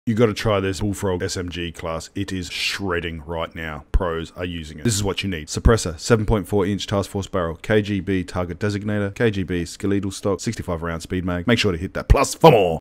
You got to try this Bullfrog SMG class. It is shredding right now. Pros are using it. This is what you need. Suppressor, 7.4-inch task force barrel, KGB target designator, KGB skeletal stock, 65 round speed mag. Make sure to hit that plus for more.